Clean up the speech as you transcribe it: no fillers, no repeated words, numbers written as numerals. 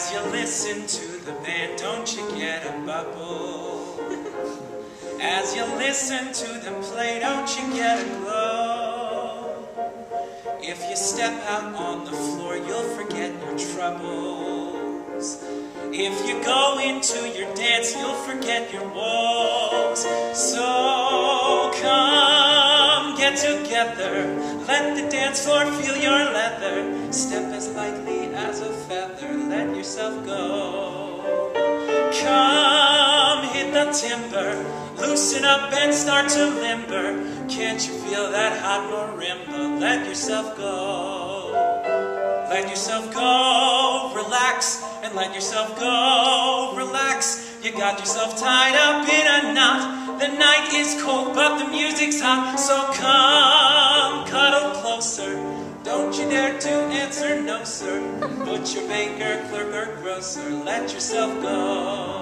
As you listen to the band, don't you get a bubble? As you listen to them play, don't you get a glow? If you step out on the floor, you'll forget your troubles. If you go into your dance, you'll forget your woes. So come, get together, let the dance floor feel your leather. Step as lightly as a feather, let yourself go. Come, hit the timber, loosen up and start to limber. Can't you feel that hot marimba? Let yourself go. Let yourself go, relax, and let yourself go, relax. You got yourself tied up in a knot. The night is cold, but the music's hot. So come, cuddle closer. Don't you dare to answer no, sir. Butcher, baker, clerk, or grocer. Let yourself go.